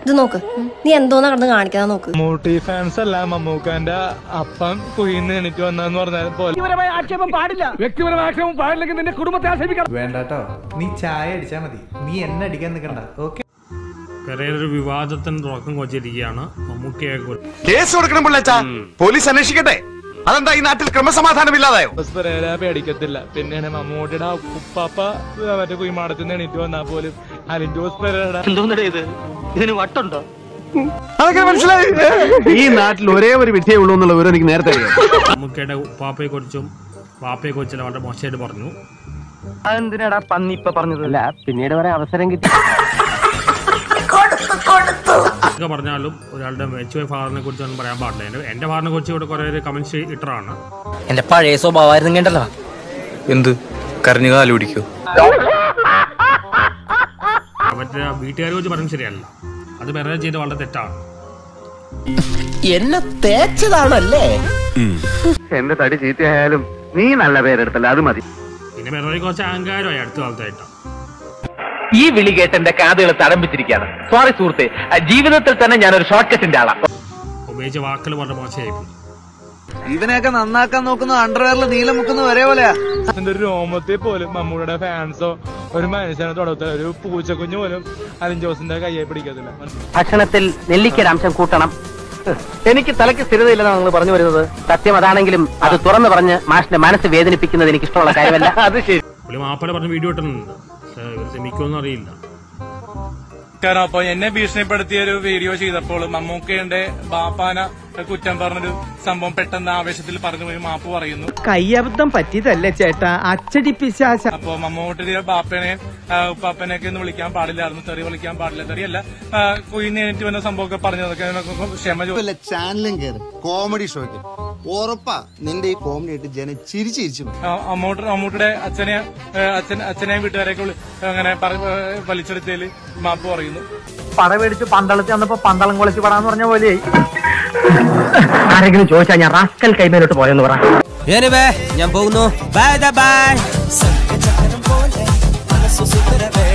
ഇത് നോക്ക്, നീ എന്തോന്ന് കടന്ന് കാണിക്കാതെ നോക്ക്. മമ്മൂട്ടി ഫാൻസ് അല്ല, മമ്മൂക്കാന്റെ അപ്പം കുയിന്ന് എണീറ്റ് വന്നെന്ന് പറഞ്ഞാൽ പോലെ ആക്ഷേപം പാടില്ല. വ്യക്തിപരമായ ആക്ഷേപം പാടില്ലെങ്കിൽ നിന്റെ കുടുംബത്തെ ആക്ഷേപിക്കണം. വേണ്ടട്ടോ, നീ ചായ അടിച്ചാ മതി, നീ എന്നെ അടിക്കാൻ നിൽക്കണ്ട. ഓക്കെ. പെരേരൊരു വിവാദത്തിന് തുടക്കം കൊച്ചിരിക്കുകയാണ്. മമ്മൂക്കയെ കേസ് കൊടുക്കണം പിള്ളേച്ചാ, പോലീസ് അന്വേഷിക്കട്ടെ. അതെന്താ ഈ നാട്ടിൽ ക്രമസമാധാനം ഇല്ലാതായോ? പെരേര പേടിക്കത്തില്ല. പിന്നെയാണ് മമ്മൂട്ടിയുടെ ഉപ്പാപ്പ മറ്റേ കുയിമാടത്തിൽ നിന്ന് എണീറ്റ് വന്നാൽ പോലും അലിൻ ജോസ് പെരേര ഇതിന് വട്ടുണ്ടോ? അതൊക്കെ മനസ്സിലായി. ഈ നാട്ടിൽ ഒരേ ഒരു വിധിയേ ഉള്ളൂ എന്നുള്ള വിവരം എനിക്ക് നേരത്തെ അറിയാം. മമ്മൂക്കയുടെ ഉപ്പാപ്പയെ കുറിച്ചും വാപ്പയെ കുറിച്ചും വളരെ മോശമായിട്ട് പറഞ്ഞു. അതെന്തിനാടാ പന്നി ഇപ്പൊ പറഞ്ഞത്? അല്ല, പിന്നീട് വരെ അവസരം കിട്ടി പറഞ്ഞാലും ഒരാളുടെ മെച്ചുവ ഫാദറിനെ കുറിച്ച് ഒന്നും പറയാൻ പാടില്ല. എന്റെ ഫാദറിനെ കുറിച്ച് ഇവിടെ കുറെ കമന്റ്സ് ഇട്ടറാണ്. എന്റെ പഴയ സ്വഭാവമായിരുന്നു കേട്ടല്ലോ. എന്ത് കരഞ്ഞു കാല് പിടിക്കോ? അവരുടെ വീട്ടുകാരെ കുറിച്ച് പറയുന്നത് ശരിയല്ല. അത് പെരേര ചെയ്ത് വളരെ തെറ്റാണ്. എന്നെ തേച്ചതാണല്ലേ. എന്റെ തടി ചീത്തയായാലും നീ നല്ല പേരെടുത്തല്ല, അത് മതി. പിന്നെ പെരേരയെ കുറച്ച് അഹങ്കാരമായി അടുത്ത കാലത്തായിട്ടാണ്. ഈ വിളി കേട്ട് എന്റെ കാതുകൾ തടംപിച്ചിരിക്കുകയാണ്. സോറി സുഹൃത്തെ, ജീവിതത്തിൽ തന്നെ ഞാനൊരു ഷോർട്ട് കട്ടിന്റെ ആളാണ്. ഉപയോഗിച്ച വാക്കുകൾ വളരെ മോശമായിരുന്നു. ഇവനെയൊക്കെ നന്നാക്കാൻ നോക്കുന്ന അണ്ടർവെയറിൽ നീലം മുക്കുന്ന ഒരേ പോലെയാ. ഒരു രോമത്തിൽ പോലും മമ്മൂടെ ഫാൻസോ ഒരു മനുഷ്യനെ തുടർത്ത ഒരു പൂച്ചക്കുഞ്ഞു പോലും അലിൻ ജോസിന്റെ കയ്യെ പിടിക്കത്തില്ല. ഭക്ഷണത്തിൽ നെല്ലിക്കയുടെ അംശം കൂട്ടണം. എനിക്ക് തലയ്ക്ക് സ്ഥിരതയില്ലെന്നാണ് നിങ്ങൾ പറഞ്ഞു വരുന്നത്. സത്യം അതാണെങ്കിലും അത് തുറന്നു പറഞ്ഞ് മാഷിന്റെ മനസ്സ് വേദനിപ്പിക്കുന്നത് എനിക്ക് ഇഷ്ടമുള്ള കാര്യമല്ല. അത് ശരി. പുള്ളി മാപ്പല പറഞ്ഞ വീഡിയോ ഇട്ടിട്ടുണ്ട്. ഇവർ ശ്രമിക്കുമെന്ന് അറിയില്ല. കാരണം അപ്പൊ എന്നെ ഭീഷണിപ്പെടുത്തിയ ഒരു വീഡിയോ ചെയ്തപ്പോൾ മമ്മൂക്കയുടെ ബാപ്പാന കുറ്റം പറഞ്ഞൊരു സംഭവം പെട്ടെന്ന് ആവേശത്തിൽ പറഞ്ഞു പോയി മാപ്പ് പറയുന്നു. കയ്യബദ്ധം പറ്റിയതല്ലേ ചേട്ടാ, അച്ചടിപ്പിശാശ. അപ്പൊ മമ്മൂട്ടിയുടെ ബാപ്പനെ ഉപ്പാപ്പനെയൊക്കെ ഒന്ന് വിളിക്കാൻ പാടില്ലായിരുന്നു, തെറി വിളിക്കാൻ പാടില്ല, തെറിയല്ല കുയിന്ന് എണീറ്റ് വന്ന സംഭവമൊക്കെ പറഞ്ഞതൊക്കെ ക്ഷമ ചാനലും കയറി കോമഡി ഷോയ്ക്ക് ഉറപ്പാ നിന്റെ ഈ കോമഡി ആയിട്ട് ജനം ചിരിച്ചിരിച്ചു. മമ്മൂട്ടിയുടെ അച്ഛനെയും വീട്ടുകാരെയൊക്കെ അങ്ങനെ വലിച്ചെടുത്തതിൽ മാപ്പ് പറയുന്നു. പട മേടിച്ച് പന്തളത്തിൽ വന്നപ്പോ പന്തളം കൊളിച്ച് പടാന്ന് പറഞ്ഞ പോലെ ആരെങ്കിലും ചോദിച്ചാ ഞാൻ റാസ്കൽ കൈമേലോട്ട് പോയെന്ന് പറ. ഞാൻ പോകുന്നു. Bye by.